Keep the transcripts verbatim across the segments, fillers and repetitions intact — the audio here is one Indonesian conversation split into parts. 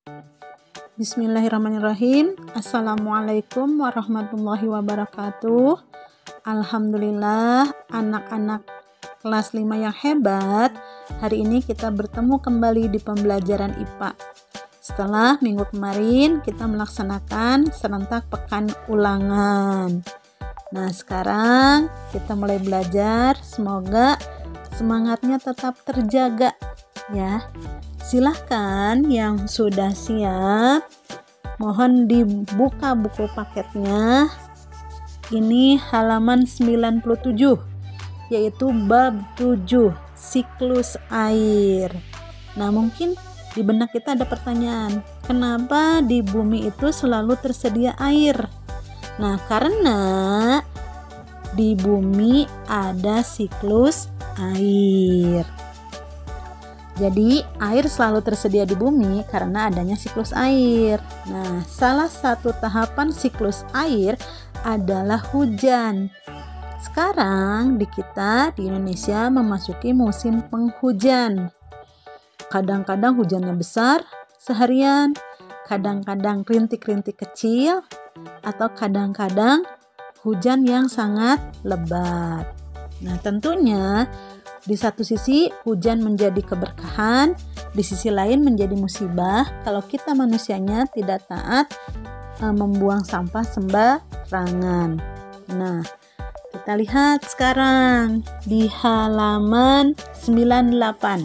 Bismillahirrahmanirrahim. Assalamualaikum warahmatullahi wabarakatuh. Alhamdulillah, anak-anak kelas lima yang hebat. Hari ini kita bertemu kembali di pembelajaran I P A. Setelah minggu kemarin kita melaksanakan serentak pekan ulangan. Nah, sekarang kita mulai belajar. Semoga semangatnya tetap terjaga ya. Silahkan yang sudah siap, mohon dibuka buku paketnya. Ini halaman sembilan puluh tujuh, yaitu bab tujuh, siklus air. Nah, mungkin di benak kita ada pertanyaan, kenapa di bumi itu selalu tersedia air? Nah, karena di bumi ada siklus air. Jadi, air selalu tersedia di bumi karena adanya siklus air. Nah, salah satu tahapan siklus air adalah hujan. Sekarang di kita di Indonesia memasuki musim penghujan. Kadang-kadang hujannya besar seharian, kadang-kadang rintik-rintik kecil, atau kadang-kadang hujan yang sangat lebat. Nah, tentunya di satu sisi hujan menjadi keberkahan, di sisi lain menjadi musibah kalau kita manusianya tidak taat e, membuang sampah sembarangan. Nah, kita lihat sekarang di halaman sembilan puluh delapan.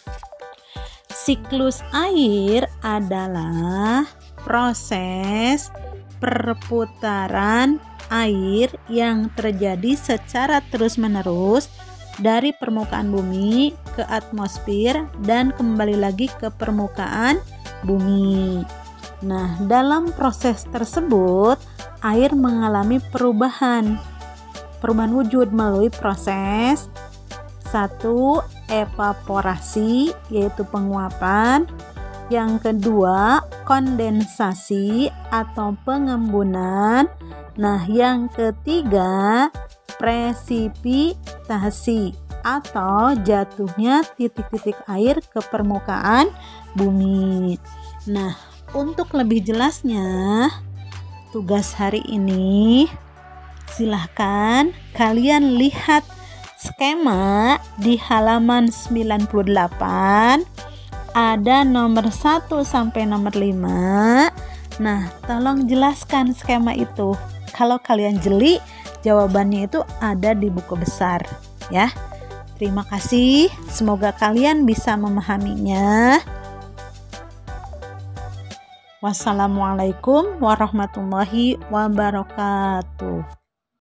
Siklus air adalah proses perputaran air yang terjadi secara terus-menerus dari permukaan bumi ke atmosfer dan kembali lagi ke permukaan bumi. Nah, dalam proses tersebut air mengalami perubahan perubahan wujud melalui proses satu, evaporasi, yaitu penguapan. Yang kedua, kondensasi atau pengembunan. Nah, yang ketiga, presipitasi atau jatuhnya titik-titik air ke permukaan bumi. Nah, untuk lebih jelasnya, tugas hari ini silahkan kalian lihat skema di halaman sembilan puluh delapan. Ada nomor satu sampai nomor lima. Nah, tolong jelaskan skema itu. Kalau kalian jeli, jawabannya itu ada di buku besar ya. Terima kasih, semoga kalian bisa memahaminya. Wassalamualaikum warahmatullahi wabarakatuh.